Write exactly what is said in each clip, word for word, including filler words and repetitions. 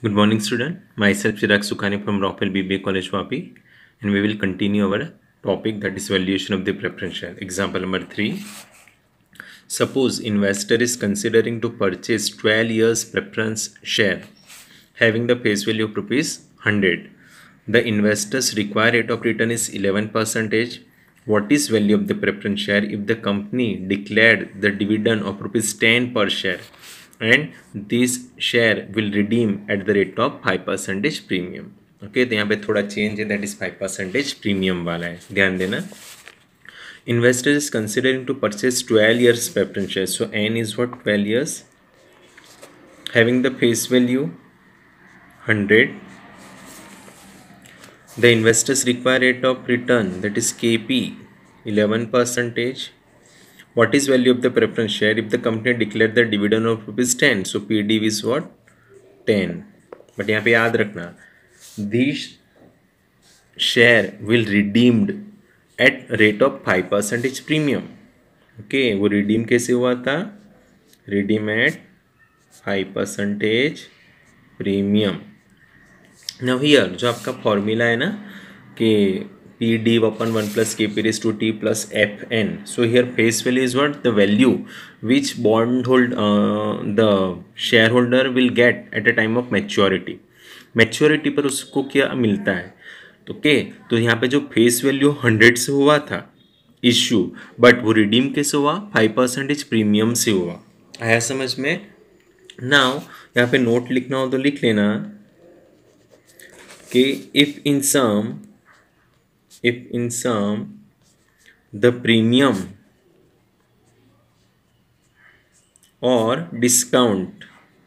Good morning, student. Myself Chirag Sukhani from Rockwell B B A College, Vapi, and we will continue our topic, that is valuation of the preference share. Example number three. Suppose investor is considering to purchase twelve years preference share having the face value of rupees one hundred. The investor's required rate of return is eleven percentage. What is value of the preference share if the company declared the dividend of rupees ten per share and this share will redeem at the rate of five percentage premium? Okay, तो यहाँ पे थोड़ा change है, that is five percentage premium वाला है, ध्यान देना. Investor is considering to purchase twelve years preference shares. So N is what? twelve years having the face value one hundred. The investors require rate of return, that is K P, eleven percentage. What is value of the preference share if the company declared the dividend of rupees ten? So P D is what? ten. But यहाँ पे याद रखना, this share will redeemed at rate of five percentage premium. Okay, वो redeem कैसे हुआ था? Redeem at five percentage premium. Now here जो आपका फॉर्मूला है ना कि P D upon one plus K P raised to T plus F N. So here face value is what? The value which bond hold uh, the shareholder will get at a time of maturity. Maturity पर उसको क्या मिलता है? तो के तो यहाँ पे जो फेस वैल्यू हंड्रेड से हुआ था इश्यू, बट वो रिडीम कैसे हुआ? फाइव परसेंटेज प्रीमियम से हुआ. आया समझ में? नाउ यहाँ पे नोट लिखना हो तो लिख लेना कि if in sum if in sum the premium और discount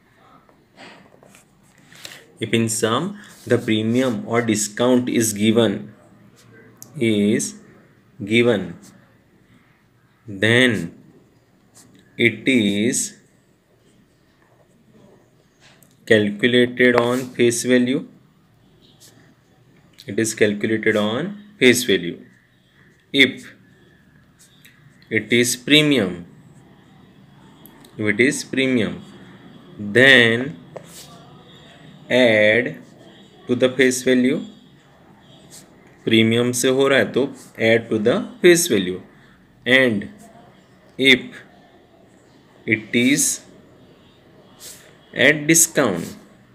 if in sum the premium or discount is given is given then it is calculated on face value. It is calculated on face value. If it is premium, if it is premium, then add to the face value. Premium से हो रहा है तो add to the face value. And if it is at discount,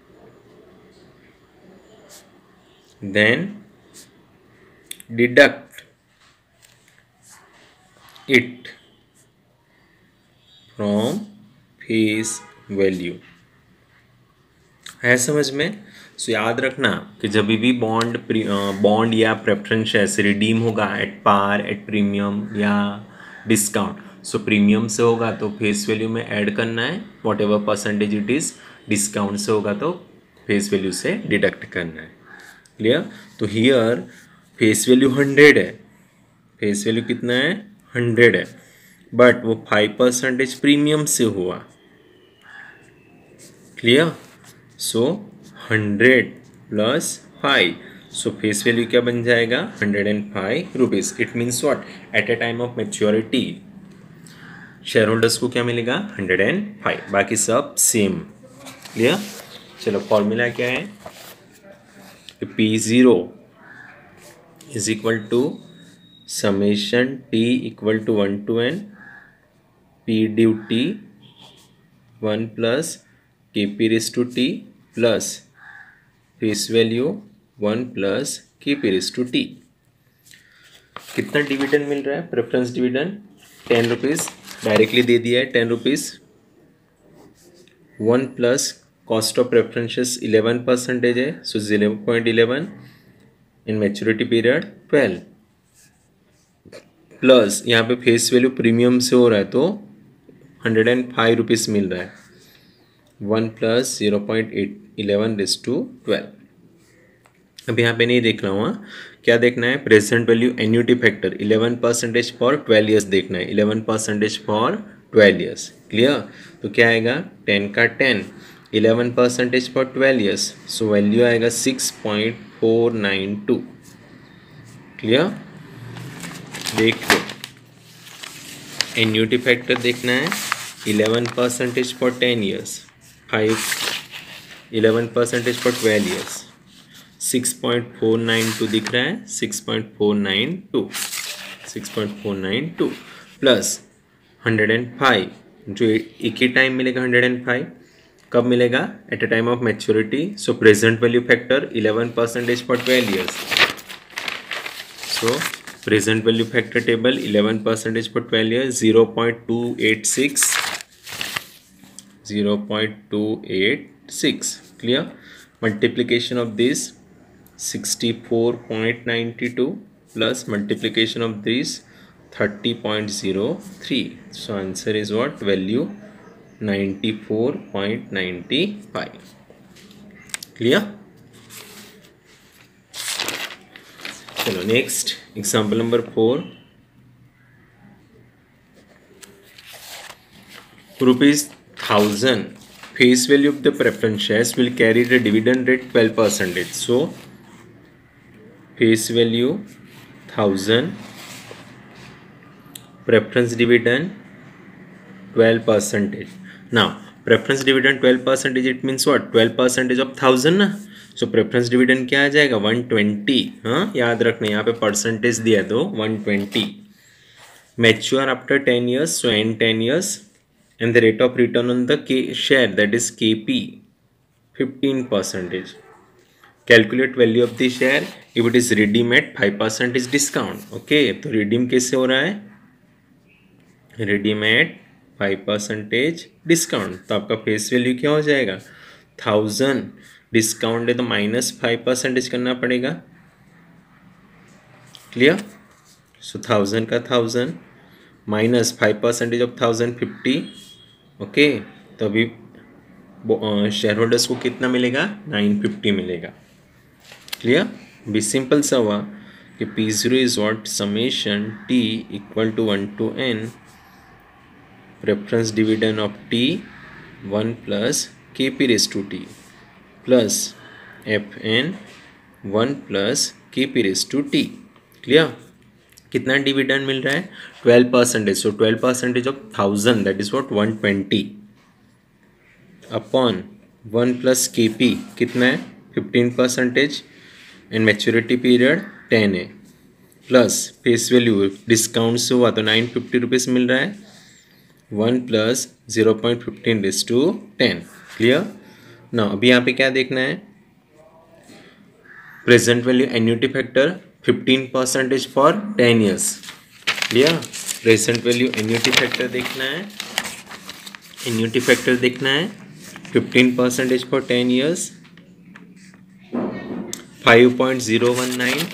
then deduct it from face value. है समझ में? सो so, याद रखना कि जब भी बॉन्ड बॉन्ड या प्रेफरेंस शेयर्स रिडीम होगा एट पार, एट प्रीमियम या डिस्काउंट, सो प्रीमियम से होगा तो फेस वैल्यू में ऐड करना है, whatever percentage it is. Discount से होगा तो फेस वैल्यू से डिडक्ट करना है. क्लियर? तो हियर फेस वैल्यू हंड्रेड है, फेस वैल्यू कितना है? हंड्रेड है, बट वो फाइव परसेंटेज प्रीमियम से हुआ. Clear? So hundred plus five, so face value क्या बन जाएगा? Hundred and five rupees. It means what? At a time of maturity share holders को क्या मिलेगा? Hundred and five. बाकी सब सेम. क्लियर? चलो फॉर्मूला क्या है? P zero is equal to summation T equal to one to N P due T one plus K P raise to T plus face value one plus K P raise to T. कितना dividend मिल रहा है? Preference dividend ten rupees directly दे दिया है, ten rupees. One plus cost of preferences eleven percentage है, so zero point eleven in maturity period twelve, plus यहाँ पे फेस वैल्यू प्रीमियम से हो रहा है तो हंड्रेड एंड फाइव रुपीज़ मिल रहा है. One plus zero point eight eleven raise to twelve. अब यहाँ पे नहीं देख रहा हूँ, क्या देखना है? Present value annuity factor eleven percentage for twelve years देखना है, eleven percentage for twelve years. Clear? तो क्या आएगा? टेन का ten, eleven percentage for twelve years, so value आएगा six point four nine two. Clear? देख लो, एन्यूटी फैक्टर देखना है, eleven percentage for ten years, five eleven percentage for twelve years, six point four nine two दिख रहा है, six point four nine to, six point four nine two plus hundred and five, जो एक ही time मिलेगा hundred and five, कब मिलेगा? At a time of maturity. So present value factor eleven percentage for twelve years. So present value factor table eleven percentage for twelve years, zero point two eight six, zero point two eight six. Clear? Multiplication of this sixty four point ninety two plus multiplication of these thirty point zero three. So answer is what? Value ninety-four point nine five. Clear? चलो next example number four. Rupees thousand face value of the preference shares will carry the dividend rate twelve percentage. So face value thousand, preference dividend twelve percentage. Now preference dividend twelve percentage, it means what? twelve percentage of thousand ना. So preference dividend क्या आ जाएगा? one twenty. हाँ, याद रखना, यहाँ पे percentage दिया दो one twenty. Mature after ten years, so end ten years, and the rate of return on the K share, that is K P, fifteen percentage. Calculate value of the share if it is redeem at five percent is discount. Okay, तो redeem कैसे हो रहा है? redeem at five percentage discount. तो आपका face value क्या हो जाएगा? thousand डिस्काउंट है तो माइनस फाइव परसेंटेज करना पड़ेगा. क्लियर? सो थाउजेंड का thousand minus five percentage of thousand fifty. Okay, तो अभी शेयर होल्डर्स को कितना मिलेगा? नाइन फिफ्टी मिलेगा. क्लियर? भी सिंपल सा हुआ कि P zero is what? Summation T equal to one to N preference dividend of T one plus K P raise to T plus F N one plus K P raise to T. Clear? कितना dividend मिल रहा है? Twelve percentage. So twelve percentage of thousand, that is what? One twenty upon one plus K P कितना है? Fifteen percentage and maturity period ten है, plus face value discount से हुआ तो नाइन फिफ्टी रुपीज़ मिल रहा है, one plus zero point fifteen raise to ten. Clear? ना अभी यहाँ पे क्या देखना है? Present value annuity factor fifteen percentage for ten years. Clear? Present value annuity factor देखना है, एन्युटी फैक्टर देखना है fifteen percentage for ten years, five point zero one nine,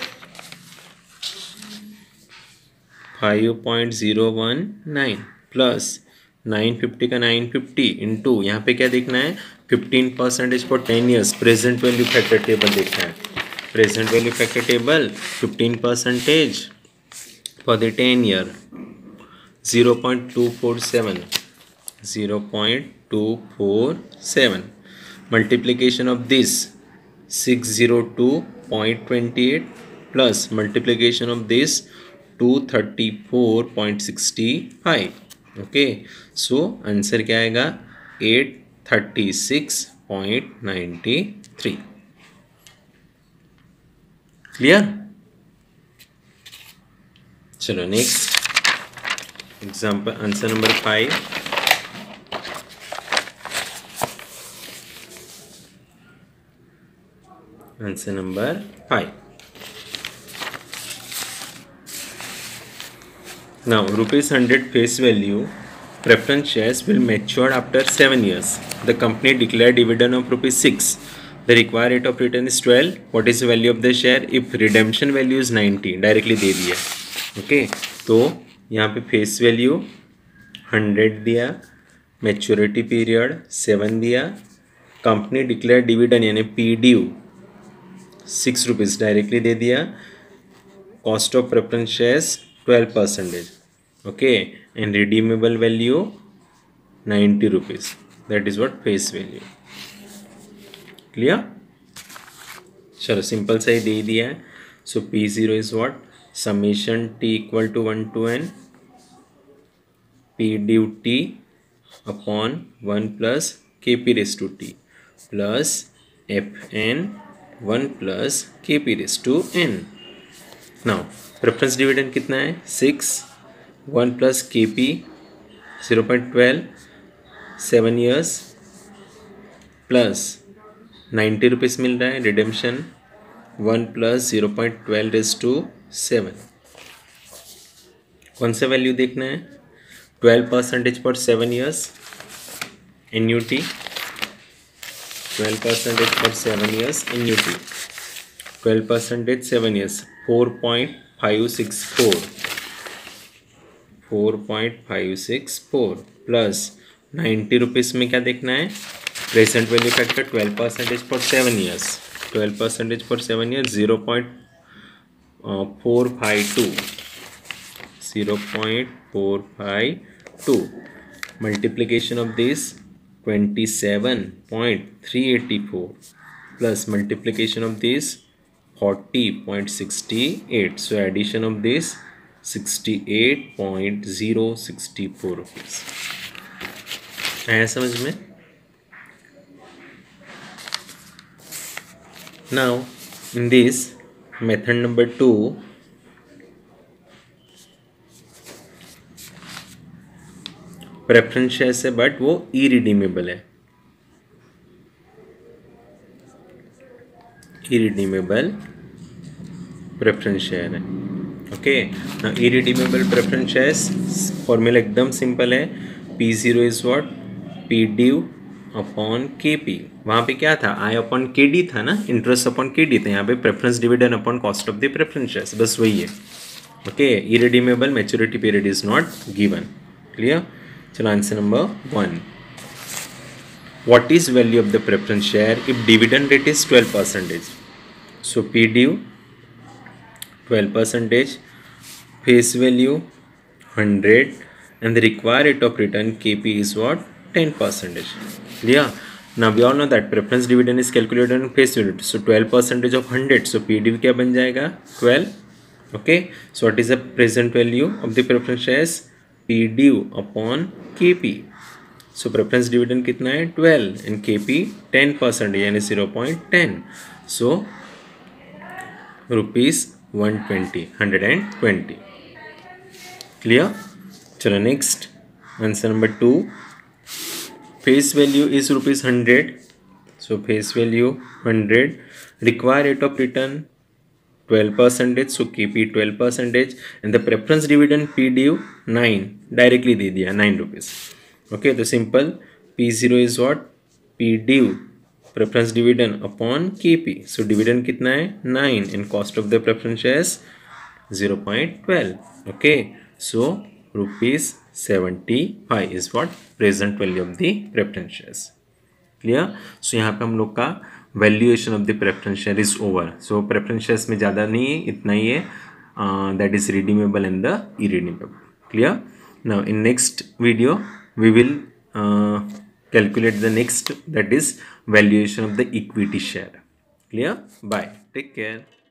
five point zero one nine plus nine fifty का nine fifty into यहाँ पे क्या देखना है? Fifteen percentage for ten years. Present value factor table देखना है. Present value factor table fifteen percentage for the ten year, zero point two four seven, zero point two four seven. Multiplication of this six zero two point twenty eight plus multiplication of this two thirty four point sixty five. Okay, so answer क्या आएगा? Eight thirty six point ninety three. Clear? चलो next example, answer number five. Answer number five. Now rupees one hundred face value preference shares will mature after seven years. The company declared dividend of rupees six. The required rate of return is twelve. What is the value of the share if redemption value is ninety? Directly दे दिया. Okay, तो यहाँ पे face value hundred दिया, maturity period seven दिया, company declared dividend यानी P D U six rupees directly दे दिया, cost of preference shares twelve percentage. Okay, and redeemable value ninety rupees. That is what face value. Clear? चलो simple सा ही दे दिया है. So P zero is what? Summation T equal to one to n P due T upon one plus K P raised to T. plus Fn one plus Kp raised to n. Now preference dividend कितना है six, one plus Kp zero point twelve, seven years plus ninety rupees मिल रहा है redemption, one plus zero point twelve raise to seven. कौन सा value देखना है, twelve percentage पर seven years annuity, twelve percentage पर seven years annuity, twelve percentage seven years four point five six four, four point five six four plus ninety rupees में क्या देखना है, present value factor twelve percentage पर seven years, twelve percentage पर seven years zero point four five two, zero point four five two, multiplication of this twenty seven point three eighty four plus multiplication of this forty point sixty eight, so addition of this sixty eight point zero sixty four rupees. आया समझ में? Now in this method number two, preference shares है but वो irredeemable है, irredeemable preference share है. Okay, ना irredeemable preference shares formula एकदम simple है, P zero is what, P due upon K P. वहाँ पे क्या था, आई अपॉन के डी था ना, इंटरेस्ट अपॉन के डी था. यहाँ पे preference dividend upon cost of the preference shares, बस वही है. Okay, irredeemable maturity period is not given. Clear? चलो answer number one. What is value of the preference share if dividend rate is twelve percentage? So P due twelve percentage, face value one hundred, and the required rate of return K P is what, ten percentage. Yeah. Now we all know that preference dividend is calculated on face value. So twelve percentage of one hundred. So P due क्या बन जाएगा, twelve. Okay. So what is the present value of the preference shares? P due upon K P. So preference dividend कितना है, twelve, and K P ten percent यानी zero point ten. So rupees one twenty, hundred and twenty. Clear? चलो next answer number two. Face value is rupees hundred, so face value hundred, require rate of return twelve percentage, so K P twelve percentage, and the preference dividend P due nine, directly दे दिया nine rupees. Okay, तो simple P zero is what, P due preference dividend upon K P. So dividend कितना है, नाइन, and cost of the preference shares zero point twelve. Okay, so rupees seventy-five is what present value of the preference shares. Clear? So यहाँ पे हम लोग का valuation of the preference share is over. So preference shares में ज़्यादा नहीं है, इतना ही है, uh, that is redeemable and the irredeemable. Clear? Now in next video we will uh, calculate the next, that is valuation of the equity share. Clear? Bye. Take care.